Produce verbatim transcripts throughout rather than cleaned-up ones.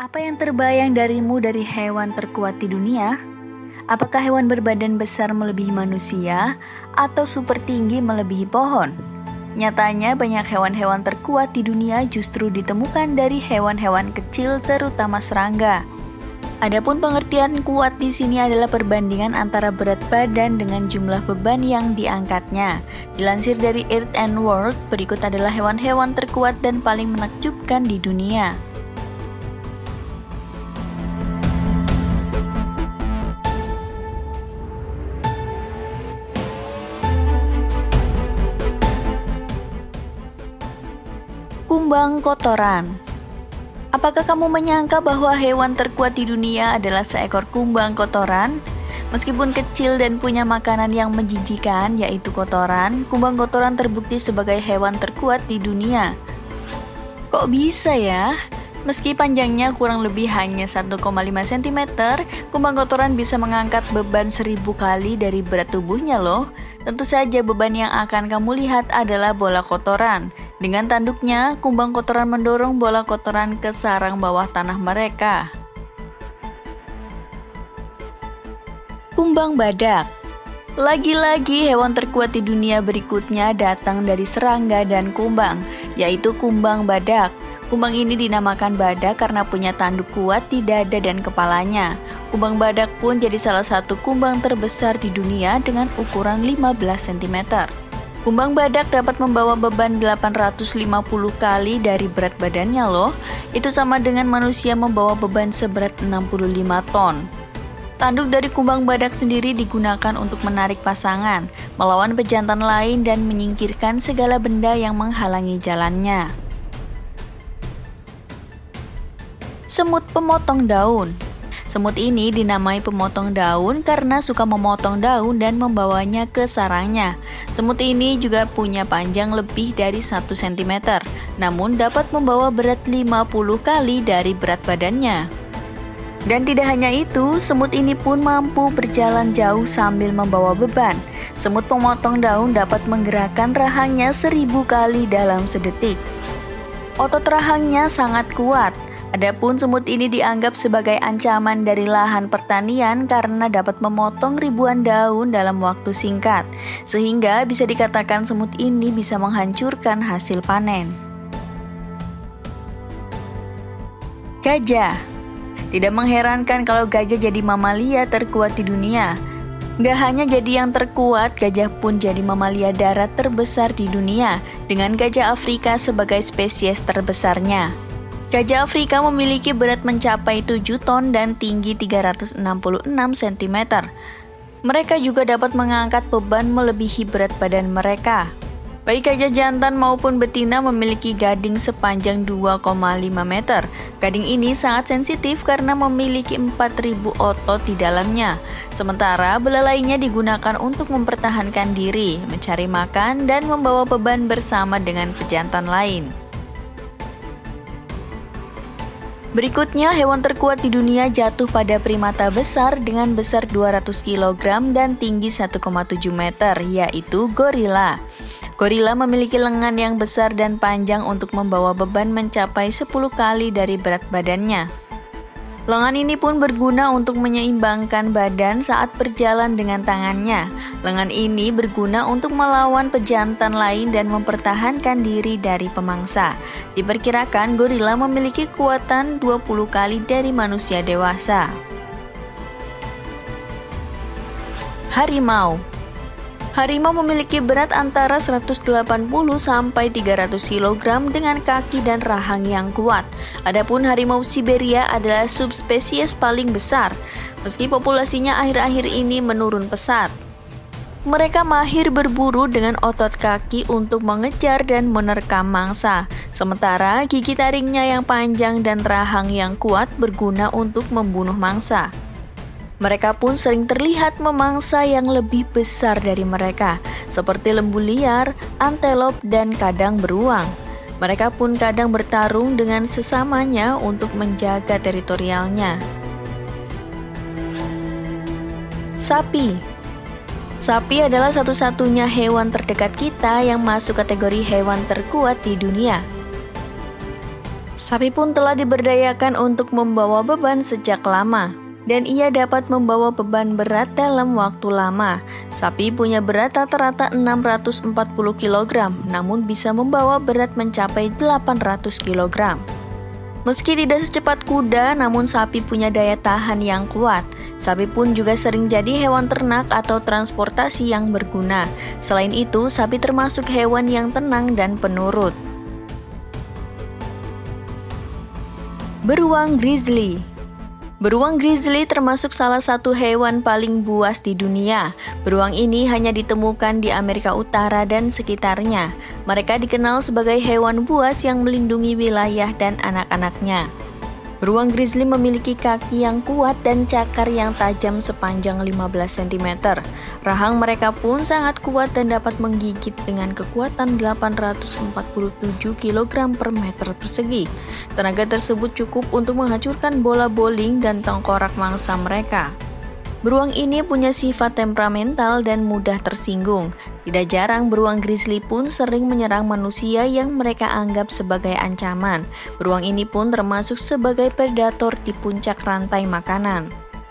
Apa yang terbayang darimu dari hewan terkuat di dunia? Apakah hewan berbadan besar melebihi manusia atau super tinggi melebihi pohon? Nyatanya banyak hewan-hewan terkuat di dunia justru ditemukan dari hewan-hewan kecil terutama serangga. Adapun pengertian kuat di sini adalah perbandingan antara berat badan dengan jumlah beban yang diangkatnya. Dilansir dari Earth and World, berikut adalah hewan-hewan terkuat dan paling menakjubkan di dunia. Kumbang kotoran. Apakah kamu menyangka bahwa hewan terkuat di dunia adalah seekor kumbang kotoran? Meskipun kecil dan punya makanan yang menjijikan, yaitu kotoran, kumbang kotoran terbukti sebagai hewan terkuat di dunia. Kok bisa ya? Meski panjangnya kurang lebih hanya satu koma lima sentimeter, kumbang kotoran bisa mengangkat beban seribu kali dari berat tubuhnya loh. Tentu saja beban yang akan kamu lihat adalah bola kotoran. Dengan tanduknya, kumbang kotoran mendorong bola kotoran ke sarang bawah tanah mereka. Kumbang badak. Lagi-lagi hewan terkuat di dunia berikutnya datang dari serangga dan kumbang, yaitu kumbang badak. Kumbang ini dinamakan badak karena punya tanduk kuat di dada dan kepalanya. Kumbang badak pun jadi salah satu kumbang terbesar di dunia dengan ukuran lima belas sentimeter. Kumbang badak dapat membawa beban delapan ratus lima puluh kali dari berat badannya loh. Itu sama dengan manusia membawa beban seberat enam puluh lima ton. Tanduk dari kumbang badak sendiri digunakan untuk menarik pasangan, melawan pejantan lain dan menyingkirkan segala benda yang menghalangi jalannya. Semut pemotong daun. Semut ini dinamai pemotong daun karena suka memotong daun dan membawanya ke sarangnya. Semut ini juga punya panjang lebih dari satu sentimeter, namun dapat membawa berat lima puluh kali dari berat badannya. Dan tidak hanya itu, semut ini pun mampu berjalan jauh sambil membawa beban. Semut pemotong daun dapat menggerakkan rahangnya seribu kali dalam sedetik. Otot rahangnya sangat kuat. Adapun semut ini dianggap sebagai ancaman dari lahan pertanian karena dapat memotong ribuan daun dalam waktu singkat, sehingga bisa dikatakan semut ini bisa menghancurkan hasil panen. Gajah. Tidak mengherankan kalau gajah jadi mamalia terkuat di dunia. Gak hanya jadi yang terkuat, gajah pun jadi mamalia darat terbesar di dunia, dengan gajah Afrika sebagai spesies terbesarnya. Gajah Afrika memiliki berat mencapai tujuh ton dan tinggi tiga ratus enam puluh enam sentimeter. Mereka juga dapat mengangkat beban melebihi berat badan mereka. Baik gajah jantan maupun betina memiliki gading sepanjang dua koma lima meter. Gading ini sangat sensitif karena memiliki empat ribu otot di dalamnya. Sementara belalainya digunakan untuk mempertahankan diri, mencari makan, dan membawa beban bersama dengan pejantan lain. Berikutnya, hewan terkuat di dunia jatuh pada primata besar dengan besar dua ratus kilogram dan tinggi satu koma tujuh meter, yaitu gorila. Gorila memiliki lengan yang besar dan panjang untuk membawa beban mencapai sepuluh kali dari berat badannya. Lengan ini pun berguna untuk menyeimbangkan badan saat berjalan dengan tangannya. Lengan ini berguna untuk melawan pejantan lain dan mempertahankan diri dari pemangsa. Diperkirakan gorila memiliki kekuatan dua puluh kali dari manusia dewasa. Harimau. Harimau memiliki berat antara seratus delapan puluh sampai tiga ratus kilogram dengan kaki dan rahang yang kuat. Adapun harimau Siberia adalah subspesies paling besar, meski populasinya akhir-akhir ini menurun pesat. Mereka mahir berburu dengan otot kaki untuk mengejar dan menerkam mangsa, sementara gigi taringnya yang panjang dan rahang yang kuat berguna untuk membunuh mangsa. Mereka pun sering terlihat memangsa yang lebih besar dari mereka, seperti lembu liar, antelop, dan kadang beruang. Mereka pun kadang bertarung dengan sesamanya untuk menjaga teritorialnya. Sapi. Sapi adalah satu-satunya hewan terdekat kita yang masuk kategori hewan terkuat di dunia. Sapi pun telah diberdayakan untuk membawa beban sejak lama, dan ia dapat membawa beban berat dalam waktu lama. Sapi punya berat rata-rata enam ratus empat puluh kilogram, namun bisa membawa berat mencapai delapan ratus kilogram. Meski tidak secepat kuda, namun sapi punya daya tahan yang kuat. Sapi pun juga sering jadi hewan ternak atau transportasi yang berguna. Selain itu, sapi termasuk hewan yang tenang dan penurut. Beruang grizzly. Beruang grizzly termasuk salah satu hewan paling buas di dunia. Beruang ini hanya ditemukan di Amerika Utara dan sekitarnya. Mereka dikenal sebagai hewan buas yang melindungi wilayah dan anak-anaknya. Beruang grizzly memiliki kaki yang kuat dan cakar yang tajam sepanjang lima belas sentimeter. Rahang mereka pun sangat kuat dan dapat menggigit dengan kekuatan delapan ratus empat puluh tujuh kilogram per meter persegi. Tenaga tersebut cukup untuk menghancurkan bola bowling dan tengkorak mangsa mereka. Beruang ini punya sifat temperamental dan mudah tersinggung. Tidak jarang beruang grizzly pun sering menyerang manusia yang mereka anggap sebagai ancaman. Beruang ini pun termasuk sebagai predator di puncak rantai makanan.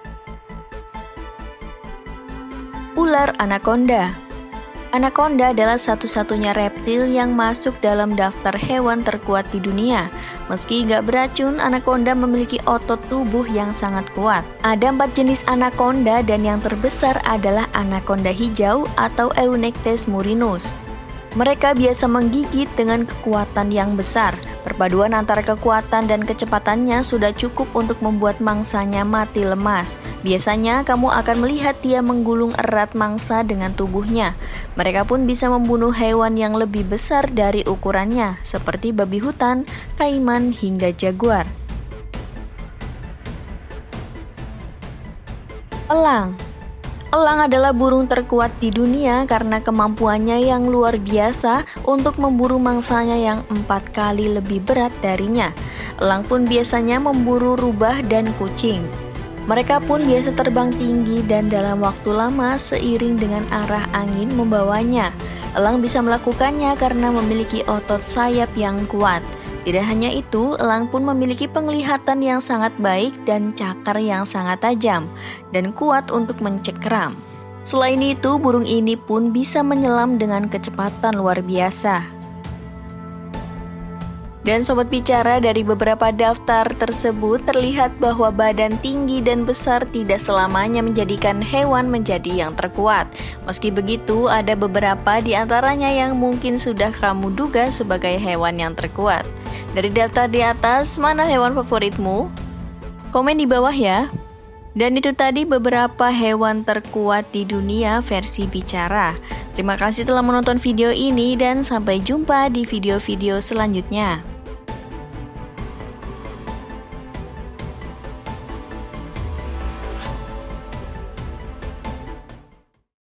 Ular anaconda. Anaconda adalah satu-satunya reptil yang masuk dalam daftar hewan terkuat di dunia. Meski gak beracun, anaconda memiliki otot tubuh yang sangat kuat. Ada empat jenis anaconda dan yang terbesar adalah anaconda hijau atau Eunectes murinus. Mereka biasa menggigit dengan kekuatan yang besar. Perpaduan antara kekuatan dan kecepatannya sudah cukup untuk membuat mangsanya mati lemas. Biasanya kamu akan melihat dia menggulung erat mangsa dengan tubuhnya. Mereka pun bisa membunuh hewan yang lebih besar dari ukurannya, seperti babi hutan, kaiman, hingga jaguar. Elang. Elang adalah burung terkuat di dunia karena kemampuannya yang luar biasa untuk memburu mangsanya yang empat kali lebih berat darinya. Elang pun biasanya memburu rubah dan kucing. Mereka pun biasa terbang tinggi dan dalam waktu lama seiring dengan arah angin membawanya. Elang bisa melakukannya karena memiliki otot sayap yang kuat. Tidak hanya itu, elang pun memiliki penglihatan yang sangat baik dan cakar yang sangat tajam dan kuat untuk mencekram. Selain itu, burung ini pun bisa menyelam dengan kecepatan luar biasa. Dan sobat bicara, dari beberapa daftar tersebut terlihat bahwa badan tinggi dan besar tidak selamanya menjadikan hewan menjadi yang terkuat. Meski begitu, ada beberapa di antaranya yang mungkin sudah kamu duga sebagai hewan yang terkuat. Dari daftar di atas, mana hewan favoritmu? Komen di bawah ya. Dan itu tadi beberapa hewan terkuat di dunia versi bicara. Terima kasih telah menonton video ini dan sampai jumpa di video-video selanjutnya.